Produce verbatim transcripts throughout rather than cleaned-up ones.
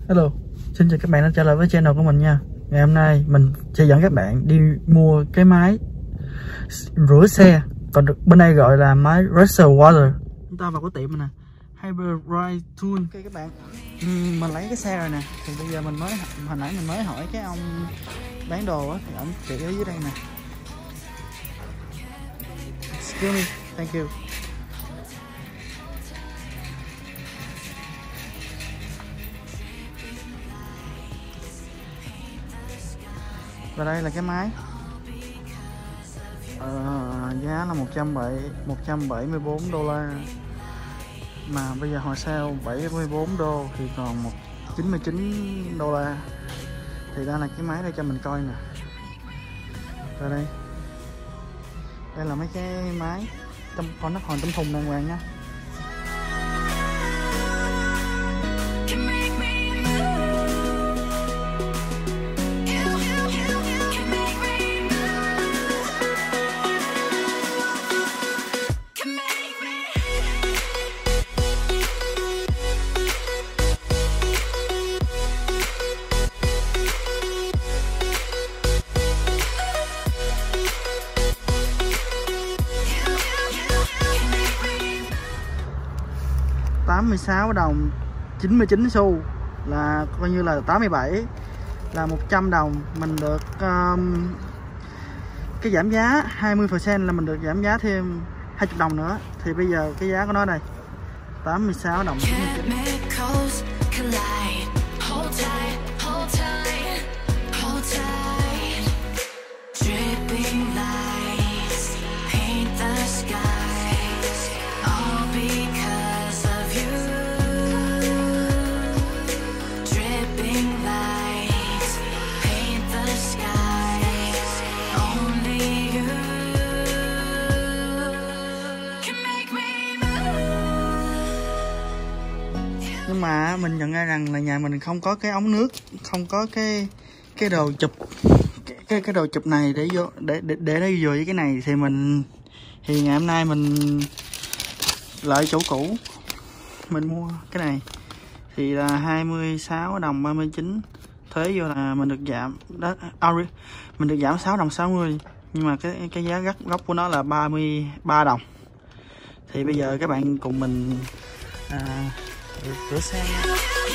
Hello, xin chào các bạn đã trở lại với channel của mình nha. Ngày hôm nay mình sẽ dẫn các bạn đi mua cái máy rửa xe, còn được bên đây gọi là máy Rasher Water. Chúng ta vào cái tiệm này nè, Hyper-Ride Tool. Ok các bạn, mình lấy cái xe rồi nè. Thì bây giờ mình mới hồi nãy mình mới hỏi cái ông bán đồ á, thì ông chỉ ở dưới đây nè. Excuse me, thank you. Và đây là cái máy, ờ, giá là một trăm bảy mươi bốn đô la, mà bây giờ hồi sale bảy mươi bốn đô thì còn một chín mươi chín đô la. Thì đây là cái máy đây cho mình coi nè. Rồi đây, đây là mấy cái máy trong con nắp hòn trong thùng đàng hoàng nha. tám mươi sáu đồng chín mươi chín xu là coi như là tám mươi bảy, là một trăm đồng mình được um, cái giảm giá hai mươi phần trăm, là mình được giảm giá thêm hai mươi đồng nữa. Thì bây giờ cái giá của nó đây tám mươi sáu đồng chín mươi chín. Nhưng mà mình nhận ra rằng là nhà mình không có cái ống nước, không có cái cái đồ chụp, cái cái, cái đồ chụp này để vô để để để nó vô với cái này. Thì mình thì ngày hôm nay mình lại chỗ cũ, mình mua cái này thì là hai mươi sáu đồng ba mươi chín, thuế vô là mình được giảm đó, mình được giảm sáu đồng sáu mươi, nhưng mà cái cái giá gốc gốc của nó là ba mươi ba đồng. Thì bây giờ các bạn cùng mình à, rửa xe nha.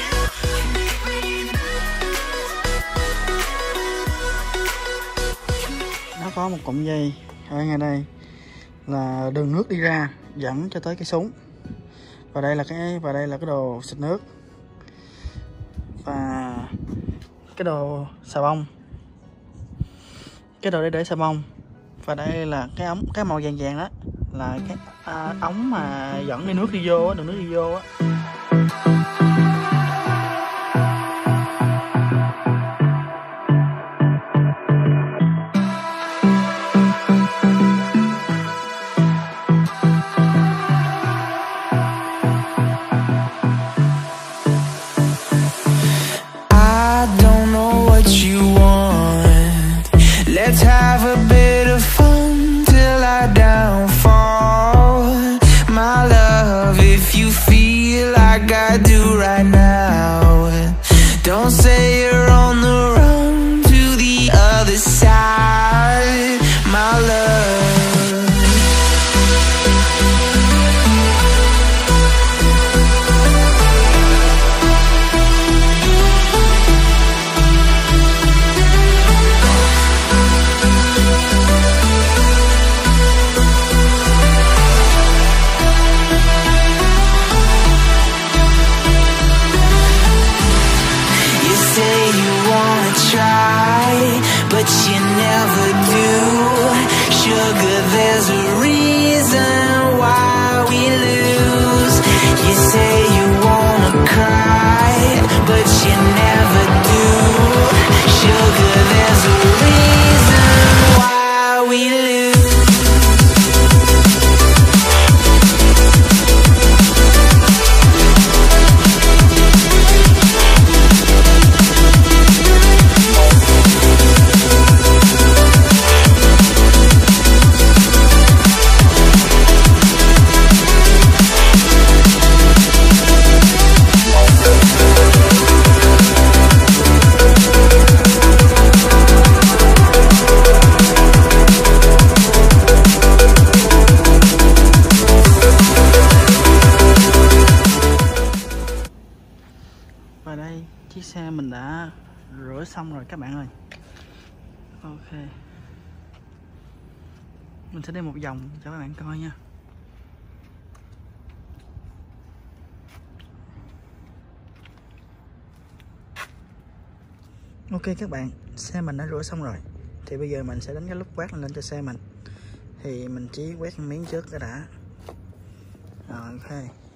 Nó có một cụm dây ở ngay đây là đường nước đi ra dẫn cho tới cái súng, và đây là cái và đây là cái đồ xịt nước và cái đồ xà bông, cái đồ để để xà bông, và đây là cái ống cái màu vàng vàng đó là cái à, ống mà dẫn cái nước đi vô á, đường nước đi vô á. Let's have a bit of fun till I downfall, my love. If you feel Và đây chiếc xe mình đã rửa xong rồi các bạn ơi. Ok, mình sẽ đi một vòng cho các bạn coi nha. Ok các bạn, xe mình đã rửa xong rồi. Thì bây giờ mình sẽ đánh cái lúc quét lên cho xe mình. Thì mình chỉ quét miếng trước cái đã. Rồi ok,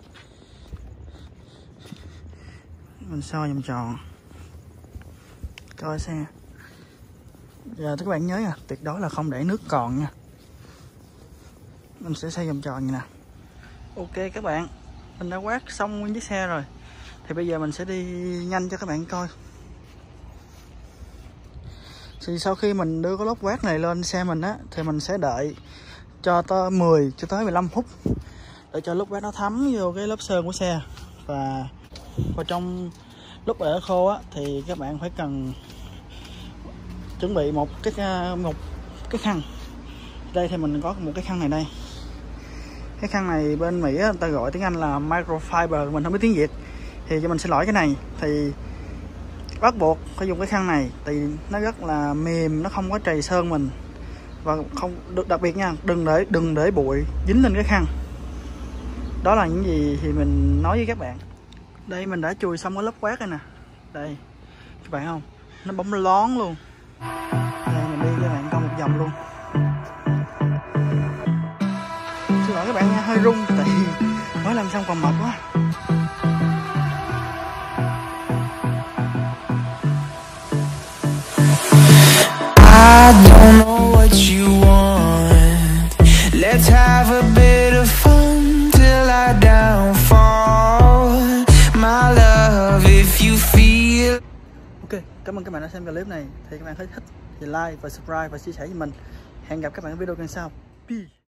mình soi vòng tròn coi xe. Giờ các bạn nhớ nha, tuyệt đối là không để nước còn nha. Mình sẽ xoay vòng tròn như nè. Ok các bạn, mình đã quét xong nguyên chiếc xe rồi. Thì bây giờ mình sẽ đi nhanh cho các bạn coi. Thì sau khi mình đưa cái lốp quét này lên xe mình á, thì mình sẽ đợi cho tới mười cho tới mười lăm phút để cho lốp quét nó thấm vô cái lớp sơn của xe. Và vào trong lúc ở khô á thì các bạn phải cần chuẩn bị một cái một cái khăn. Đây thì mình có một cái khăn này đây. Cái khăn này bên Mỹ á, người ta gọi tiếng Anh là microfiber, mình không biết tiếng Việt. Thì cho mình sẽ lỗi cái này thì bắt buộc phải dùng cái khăn này, thì nó rất là mềm, nó không có trầy sơn mình. Và không được, đặc biệt nha, đừng để đừng để bụi dính lên cái khăn. Đó là những gì thì mình nói với các bạn. Đây mình đã chùi xong cái lớp quét rồi nè. Đây các bạn không, nó bóng lón luôn. Đây mình đi cho các bạn coi một vòng luôn. Xin lỗi các bạn nha, hơi rung tại mới làm xong còn mệt quá. I don't know what you want. Let's have a bit of fun till I downfall. My love, if you feel. Ok, cảm ơn các bạn đã xem clip này. Thì các bạn thấy thích thì like và subscribe và chia sẻ với mình. Hẹn gặp các bạn ở video lần sau. Peace.